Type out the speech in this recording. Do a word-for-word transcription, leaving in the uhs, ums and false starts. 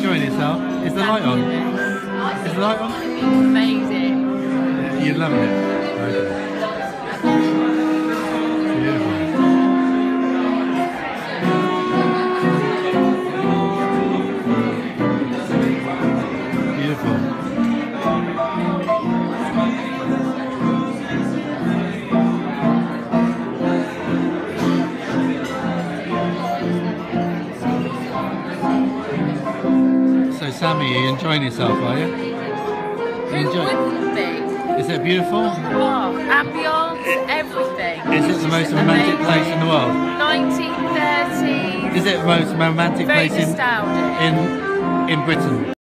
enjoying yourself? Is the light on? Fabulous. Is the light on? Amazing. Yeah, you're loving it. Okay. Beautiful. Beautiful. So Sammy, are you enjoying yourself, are you? Who Enjoy- wouldn't be? Is it beautiful? Oh, ambience, everything. Is it the most romantic place in the world? nineteen thirties. Is it the most romantic Very place in, nostalgic. in in Britain?